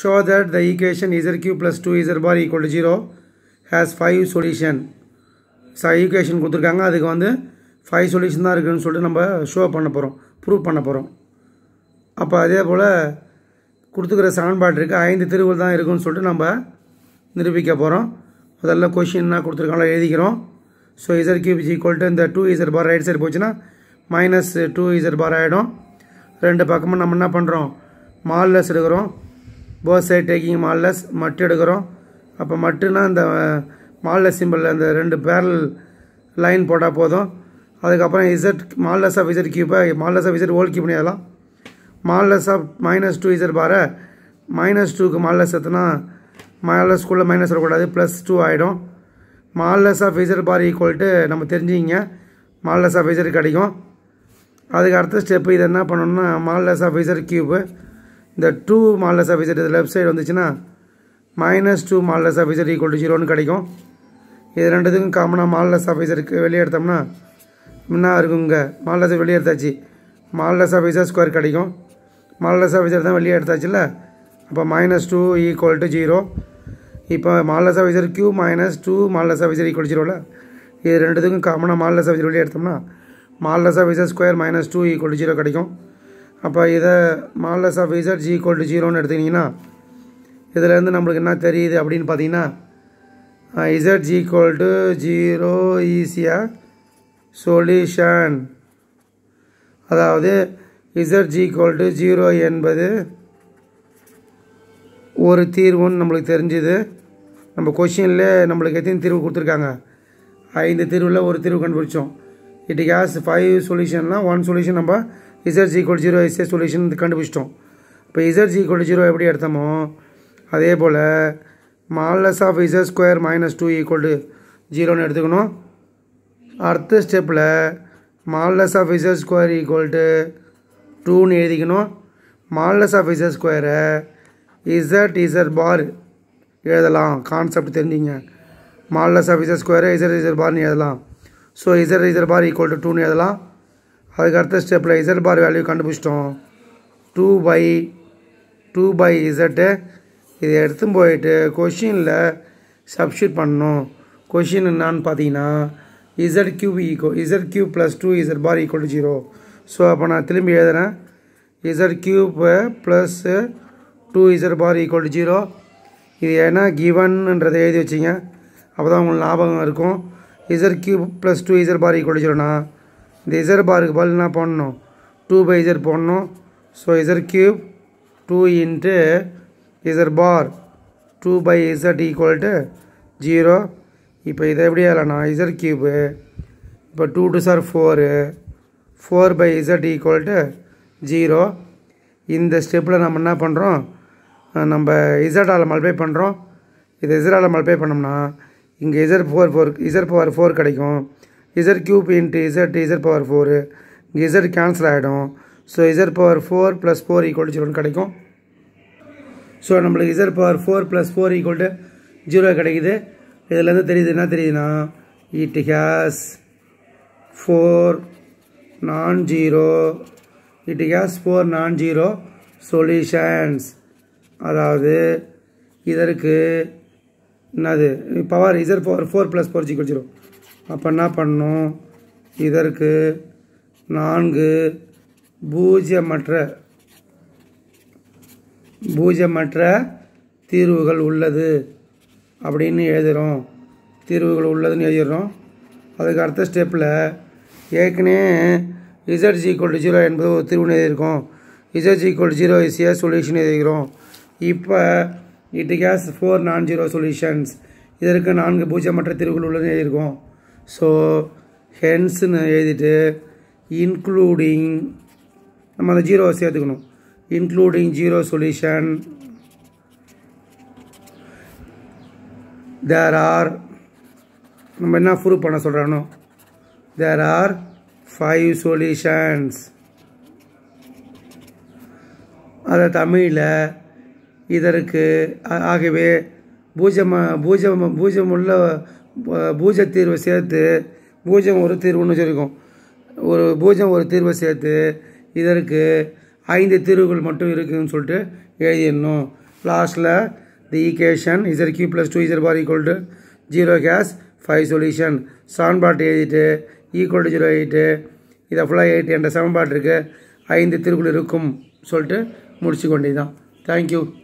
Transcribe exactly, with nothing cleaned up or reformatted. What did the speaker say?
show that the equation z cube plus two z bar equal to zero has five solution. So equation கொடுத்திருக்காங்க அதுக்கு வந்து five solution தான் இருக்குன்னு சொல்லிட்டு நம்ம ஷோ பண்ண போறோம் ப்ரூவ் பண்ண போறோம். அப்ப அதே போல கொடுத்துக்கிற சமன்பாடு இருக்கு ஐந்து தீர்வுகள் தான் இருக்குன்னு சொல்லிட்டு நம்ம நிரூபிக்க போறோம். முதல்ல क्वेश्चन என்ன கொடுத்திருக்காங்களோ எழுதிக்கிறோம். So z cube is equal to இந்த two z bar right side போச்சுனா minus two z bar ஆயிடும். ரெண்டு பக்கமும் நம்ம என்ன பண்றோம் மாடுலஸ் எடுக்கிறோம். both side taking மாடுலஸ் மட்டு எடுக்கிறோம். அப்ப மட்டுனா அந்த மாடுலஸ் சிம்பல் அந்த ரெண்டு parallel லைன் போட்டா போதும். அதுக்கு அப்புறம் z modulus of z cube modulus of z whole cube பண்ணிடலாம். Modulus of minus two z bar minus two க்கு மாடுலஸ் எத்தனா மாடுலஸ் குள்ள மைனஸ் வரக்கூடாது plus two ஆயிடும். Modulus of z bar equal to நம்ம தெரிஞ்சிங்க மாடுலஸ் ஆஃப் z கிடைக்கும். அதுக்கு அடுத்த ஸ்டெப் இது என்ன பண்ணனும்னா மாடுலஸ் ஆஃப் z cube இந்த two மாடுலஸ் ஆஃப் z இது லெஃப்ட் சைடு வந்துச்சுனா minus two modulus of z equal to zero ன்னு கிடைக்கும். இது ரெண்டுத்துக்கும் காமனா மாடுலஸ் ஆஃப் z வெளிய எடுத்தோம்னா என்ன இருக்குங்க மாடுலஸ் வெளிய எடுத்தாச்சு மாடுலஸ் ஆஃப் z ஸ்கொயர் கிடைக்கும். மாடுலஸ் ஆஃப் z தான் வெளிய எடுத்தாச்சுல அப்ப minus two equal to zero. இப்போ modulus of z cube minus two modulus of z equal to zero ல இது ரெண்டுத்துக்கும் காமனா மாடுலஸ் ஆஃப் z வெளிய எடுத்தோம்னா modulus of z square minus two equal to zero கிடைக்கும். அப்ப இத modulus of z equal to zero ன்னு எடுத்தீங்கன்னா இதல இருந்து நமக்கு என்ன தெரியுது அப்படினு பாத்தீங்கன்னா z equal to zero is a solution. அதாவது z equal to zero என்பது ஒரு தீர்வுன்னு நமக்கு தெரிஞ்சது. நம்ம क्वेश्चनல நமக்கு எத்தனை தீர்வு கொடுத்திருக்காங்க ஐந்து தீர்வுல ஒரு தீர்வு கண்டுபிடிச்சோம். it has five solution னா one solution நம்ம z equal to zero is a solution கண்டுபிடிச்சிட்டோம். இப்போ z equal to zero எப்படி எடுத்தோமோ அதே போல modulus of z square minus two equal to zero ன்னு எடுத்துக்கணும். அடுத்த ஸ்டெப்ல modulus of z square equal to two ன்னு எழுதிக்கணும். Modulus of z square z z bar எழுதலாம் கான்செப்ட் தெரிஞ்சீங்க. Modulus of z square z z bar ன்னு எழுதலாம். So z z bar equal to two ன்னு எழுதலாம். அதுக்கு அடுத்த ஸ்டெப்ல z bar வேல்யூ கண்டுபிடிச்சிட்டோம். two by two by z இதை எடுத்து போயிட்டு क्वेश्चनல சப்ஸ்டிட்யூட் பண்ணனும். क्वेश्चन என்னன்னு பாத்தீங்கன்னா z cube equal z cube plus two z bar equal to zero. So அப்ப நான் திரும்பி எழுதுறேன் z cube plus two z bar equal to zero. இது என்ன given ன்றதை எழுதி வச்சீங்க. அப்பதான் உங்களுக்கு ஞாபகம் இருக்கும். z cube plus two z bar equal to zero னா இந்த z bar க்கு பதிலா என்ன பண்ணனும் two by z போடணும். So z cube two into z bar two by z equal to zero. இப்போ இதை எப்படி எழுதலாம்னா z cube இப்போ two to are four four by z equal to zero. இந்த ஸ்டெப்ல நம்ம என்ன பண்றோம் நம்ம z ஆல மல்டிப்ளை பண்றோம். இதை z ஆல மல்டிப்ளை பண்ணோம்னா இங்க z power four z power four கிடைக்கும். z cube into z z power four இங்க z கேன்சல் ஆயிடும். So z power four plus four equal to zero கிடைக்கும். So நமக்கு z power four plus four equal to zero கிடைக்குது. இதல இருந்து தெரியுது என்ன தெரியுதுனா it has four non-zero it has four non-zero solutions. அதாவது இதற்கு என்னது power z power four plus four equal to zero. அப்ப என்ன பண்ணனும் இதற்கு நான்கு பூஜ்ஜியமற்ற பூஜ்ஜியமற்ற தீர்வுகள் உள்ளது அப்படினு எழுதுறோம். தீர்வுகள் உள்ளதுன்னு எழுதுறோம். அதுக்கு அடுத்த ஸ்டெப்ல ஏற்கனவே z equal to zero என்பது ஒரு தீர்வுன்னு எழுதிருக்கோம். z equal to zero is a solution எழுதிக்கிறோம். இப்போ it has four non-zero solutions. இதற்கு நான்கு பூஜ்ஜியமற்ற தீர்வுகள் உள்ளதுன்னு எழுதிருக்கோம். So hence ன்னு எழுதிட்டு including நம்ம அந்த ஜீரோ சேர்த்துக்கணும். including zero solution there are நம்ம என்ன ப்ரூவ் பண்ண சொல்றானோ there are five solutions. அத தமிழ்ல இதற்கு ஆகவே பூஜ்ஜியம் பூஜ்ஜியம் பூஜ்ஜியம் உள்ள பூஜ்ஜிய தீர்வை சேர்த்து பூஜ்ஜியம் ஒரு தீர்வுன்னு சொல்லிருக்கோம். ஒரு பூஜ்ஜியம் ஒரு தீர்வை சேர்த்து இதற்கு ஐந்து தீர்வுகள் மட்டும் இருக்குன்னு சொல்லிட்டு எழுதிடணும். லாஸ்ட்டில் the equation z cube plus two z bar equal to zero has five solution சமன்பாட்டு எழுதிட்டு ஈக்குவல் டு ஜீரோ எயிட்டு இதை ஃபுல்லாக எயிட் என்ற சமன்பாட்டு இருக்குது ஐந்து திருக்குள் இருக்கும் சொல்லிட்டு முடிச்சு கொண்டே தான். தேங்க்யூ.